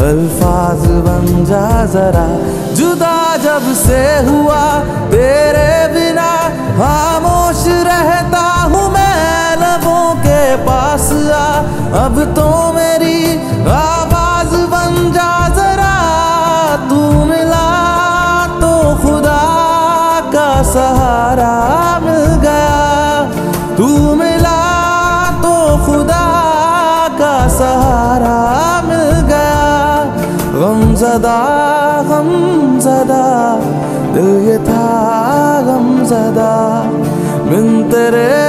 अल्फाज बन जा जरा। जुदा जब से हुआ तेरे बिना, खामोश रहता हूँ मैं लबों के पास आ। अब तो मेरी आवाज बन जा जरा। तू मिला तो खुदा का सहारा मिल गया। तू मिला तो खुदा का सहारा मिल गया। गमज़दा दिल ये था गमज़दा, बिन तेरे